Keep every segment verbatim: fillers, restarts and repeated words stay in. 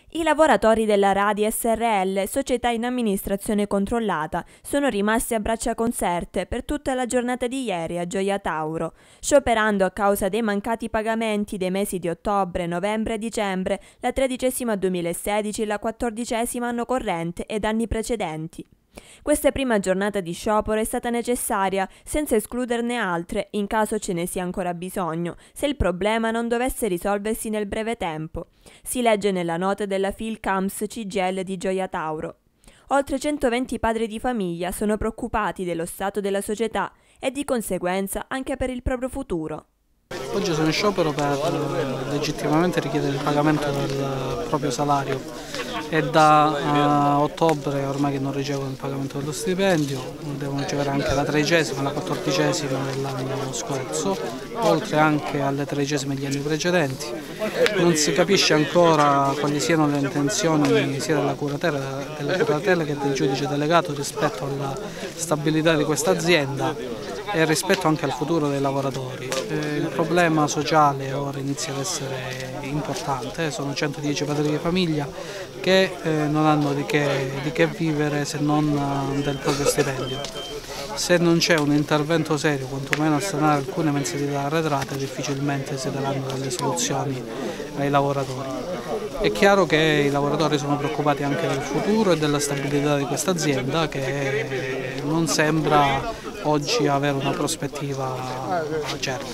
I lavoratori della Radi S R L, società in amministrazione controllata, sono rimasti a braccia conserte per tutta la giornata di ieri a Gioia Tauro, scioperando a causa dei mancati pagamenti dei mesi di ottobre, novembre e dicembre, la tredicesima duemilasedici, la quattordicesima anno corrente ed anni precedenti. Questa prima giornata di sciopero è stata necessaria, senza escluderne altre, in caso ce ne sia ancora bisogno, se il problema non dovesse risolversi nel breve tempo. Si legge nella nota della Philcamps C G I L di Gioia Tauro. Oltre centoventi padri di famiglia sono preoccupati dello stato della società e di conseguenza anche per il proprio futuro. Oggi sono in sciopero per legittimamente richiedere il pagamento del proprio salario. È da uh, ottobre ormai che non ricevono il pagamento dello stipendio, devono ricevere anche la tredicesima e la quattordicesima dell'anno scorso, oltre anche alle tredicesime degli anni precedenti. Non si capisce ancora quali siano le intenzioni sia della curatela, delle curatele che del giudice delegato rispetto alla stabilità di questa azienda e rispetto anche al futuro dei lavoratori. Eh, il problema sociale ora inizia ad essere importante, sono centodieci padri di famiglia che eh, non hanno di che, di che vivere se non uh, del proprio stipendio. Se non c'è un intervento serio, quantomeno a sanare alcune mensilità arretrate, difficilmente si daranno delle soluzioni ai lavoratori. È chiaro che i lavoratori sono preoccupati anche del futuro e della stabilità di questa azienda che non sembra oggi avere una prospettiva certa.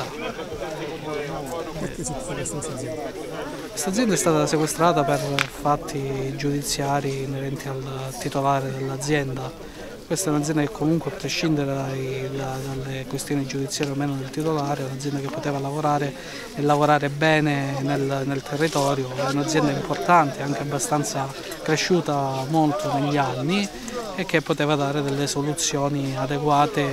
Perché si fa questa azienda? Questa azienda è stata sequestrata per fatti giudiziari inerenti al titolare dell'azienda. Questa è un'azienda che comunque, a prescindere dai, da, dalle questioni giudiziarie o meno del titolare, è un'azienda che poteva lavorare e lavorare bene nel, nel territorio, è un'azienda importante, anche abbastanza cresciuta molto negli anni e che poteva dare delle soluzioni adeguate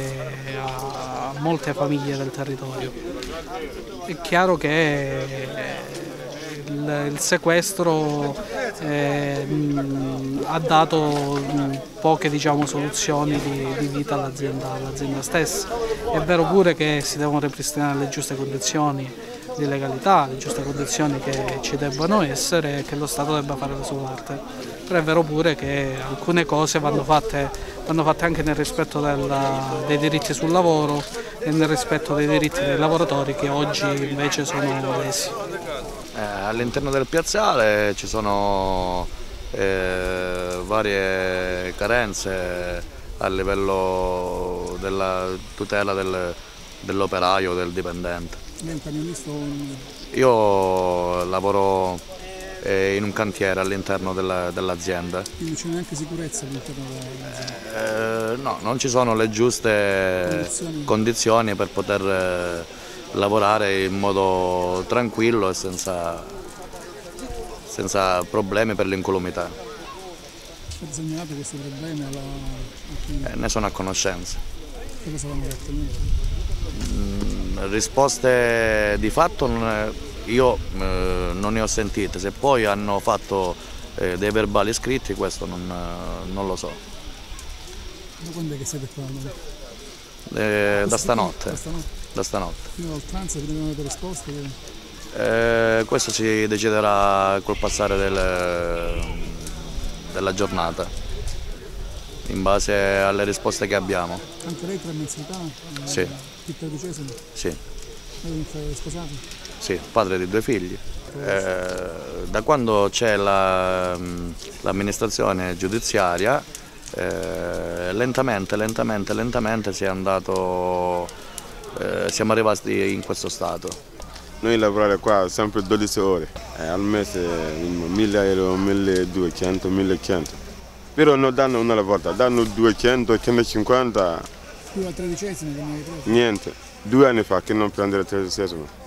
a molte famiglie del territorio. È chiaro che il, il sequestro eh, mh, ha dato mh, poche diciamo, soluzioni di, di vita all'azienda, all'azienda stessa. È vero pure che si devono ripristinare le giuste condizioni di legalità, le giuste condizioni che ci debbano essere e che lo Stato debba fare la sua parte. Però è vero pure che alcune cose vanno fatte, vanno fatte anche nel rispetto della, dei diritti sul lavoro e nel rispetto dei diritti dei lavoratori che oggi invece sono lesi. Eh, all'interno del piazzale ci sono eh, varie carenze a livello della tutela del, dell'operaio, del dipendente. Lei è un camionista o un... Io lavoro eh, in un cantiere all'interno dell'azienda. Quindi non c'è neanche sicurezza all'interno dell'azienda? Eh, no, non ci sono le giuste condizioni, condizioni per poter eh, lavorare in modo tranquillo e senza, senza problemi per l'incolumità. Avete segnalato questi problemi alla... Eh, ne sono a conoscenza. Che cosa avevano detto? Mm, risposte di fatto non, io eh, non ne ho sentite, se poi hanno fatto eh, dei verbali scritti questo non, non lo so. Da quando è che siete qua? Eh, da stanotte. Da stanotte? Da stanotte. Fino all'oltranza, prima di avere risposte? Eh, questo si deciderà col passare del, della giornata, in base alle risposte che abbiamo. Anche lei tre mensilità? Sì. Il tredicesimo? Sì. Lei è sposato? Sì, padre di due figli. Eh, da quando c'è l'amministrazione la, giudiziaria, eh, lentamente, lentamente, lentamente si è andato, eh, siamo arrivati in questo stato. Noi lavoriamo qua sempre dodici ore, eh, al mese mille euro, milleduecento, millecento. Però non danno una volta, danno duecento, centocinquanta. Più al tredicesimo che non hai preso? Niente, due anni fa che non prende il tredicesimo.